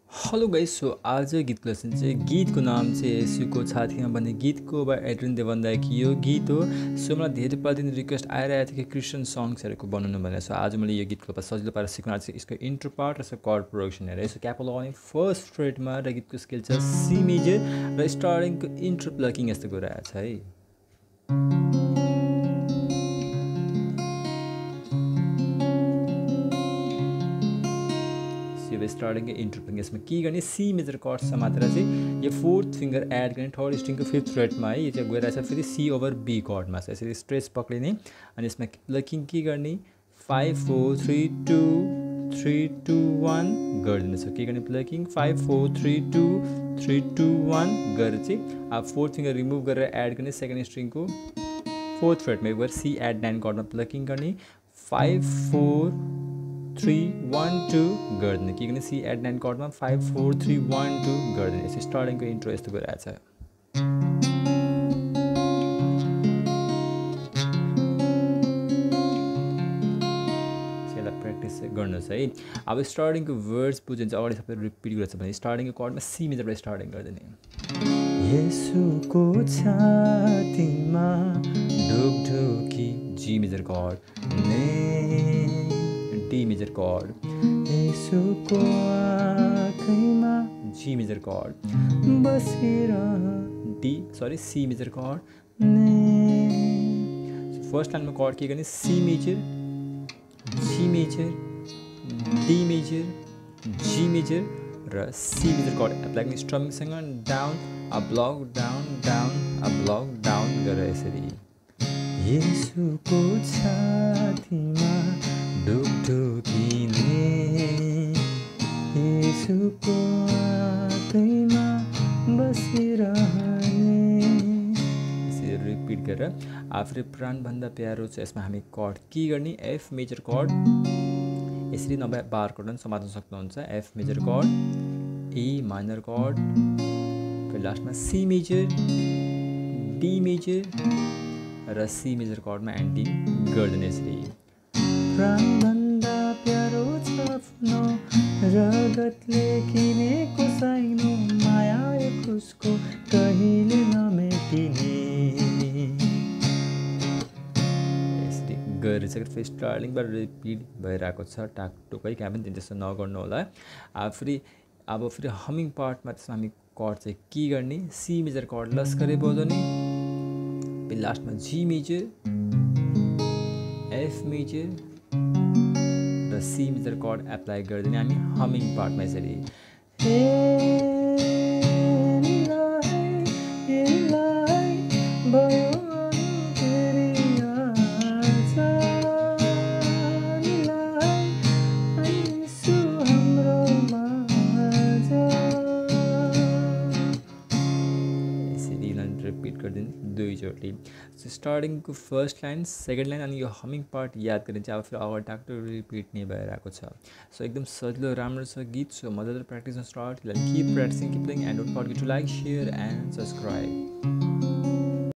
Hello guys, so आज गीतको lesson चाहिँ गीतको नाम चाहिँ येशूको छातीमा भन्ने गीतको बा एड्रियन देवन दाइकी यो गीत हो। सो मलाई धेरै दिन रिक्वेस्ट आइरहेको थियो कि क्रिस्चियन सङ्ग्सहरूको बनाउनु भनेर। सो आज मैले यो गीतको सजिलो पारेर सिक्न आज यसको इन्ट्रो पार्ट र यसको कर्ड प्रोडक्सन हेरेँ। सो क्यापो लगाउने फर्स्ट फ्रेटमा र गीतको स्केल छ सी मेजर र स्टार्टिङको इन्ट्रो प्लकिङ यस्तो गइरहेको छ है। स्टार्टिङको इन्ट्रो प्लकिङ यसमा के गर्ने सी मेजर कर्ड्स मात्र चाहिँ यो फोर्थ फिङ्गर एड गर्ने थर्ड स्ट्रिङको फिफ्थ फ्रेटमा है। यो चाहिँ गइरहेको छ फेरि सी ओभर बी कर्डमा छ। यसरी स्ट्रेच पक्रिने अनि यसमा प्लकिङ के गर्ने 5 4 3 2 3 2 1 गरिदिनु छ। के गर्ने प्लकिङ 5 4 3 2 3 2 1 गरेर चाहिँ अब फोर्थ फिङ्गर रिमुभ गरेर एड गर्ने सेकेन्ड स्ट्रिङको फोर्थ फ्रेटमा गएर सी एड 9 कर्डमा प्लकिङ गर्ने 5 4 3 1 2 गरिदिने। के गर्ने सी एड 9 कर्डमा 5 4 3 1 2 गरिदिने। यसो स्टार्टिङको इन्ट्रो यस्तो गइरहेको छ। यसलाई प्र्याक्टिस गर्नुहोस् है। अब स्टार्टिङको वर्ड्स बुझ्यो भने चाहिँ अगाडि सबै रिपिट गर्छ भने स्टार्टिङको कर्डमा सी मेजरबाट स्टार्टिङ गरिदिने। येशूको छातीमा ढुकढुकी G major chord D major chord येशूको आँखैमा जी मेजर कर्ड बसेर सी मेजर कर्ड फर्स्ट लाइनमा कर्ड के गर्ने C major G major D major G major र सी मेजर कर्ड एप्लाई गर्ने स्ट्रमिङसँग down a block down down a block down गरेर यसरी येशूको छातीमा ढुकढुकिने येशूको आँखैमा बसिरहने। यसरी रिपिट गरेर आफूले प्राणभन्दा प्यारो छ। यसमा हामी कर्ड के गर्ने एफ मेजर कर्ड यसरी नभए बार कर्ड पनि समात्न सक्नुहुन्छ। F major chord A minor chord फेरि लास्टमा सी मेजर डी मेजर र सी मेजर कर्डमा एन्डिङ गरिदिने। यसरी प्राणभन्दा प्यारो छ आफ्नो रगतले किनेको साइनो माया कुशको कहिले नमेटिने। यसरी गरिसकेर फेरि स्टार्टिङबाट रिपिट भइरहेको छ टाकटुकै कहाँ पनि त्यस्तो नगर्नु होला। फेरि हमिङ पार्टमा त्यसमा हामी कर्ड चाहिँ के गर्ने सी मेजर कर्ड लस्करै बजाउने फेरि लास्टमा जी मेजर एफ मेजर र सी मेजर कर्ड एप्लाई गरिदिने हामी हमिङ पार्टमा यसरी रिपिट गरिदिनु दुईचोटि। स्टार्टिङको फर्स्ट लाइन सेकेन्ड लाइन अनि यो हमिङ पार्ट याद गर्ने चाहिँ अब फेरि अगाडि टाक्टो रिपिट नै भइरहेको छ। सो एकदम सजिलो राम्रो छ गीत। सो मजाले practice start keep practising keep playing and don't forget to like share and subscribe.